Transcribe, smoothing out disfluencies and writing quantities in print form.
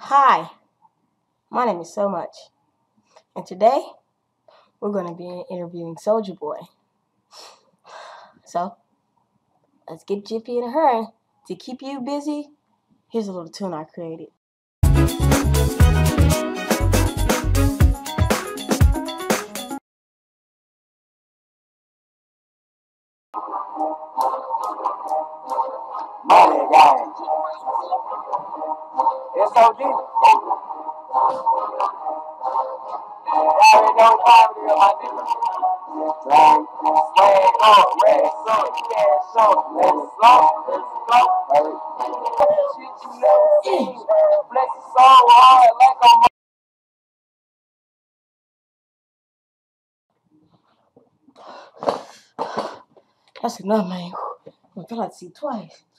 Hi, my name is So Much, and today we're going to be interviewing Soulja Boy. So, let's get jiffy in a hurry. To keep you busy, here's a little tune I created. Money gang. It's OG. Y'all know poverty of my nigga. Right? Swag on, red sun, cash on. Let's go. Shit you never seen. Flex it so hard like I'm That's enough, man. I feel like to see twice.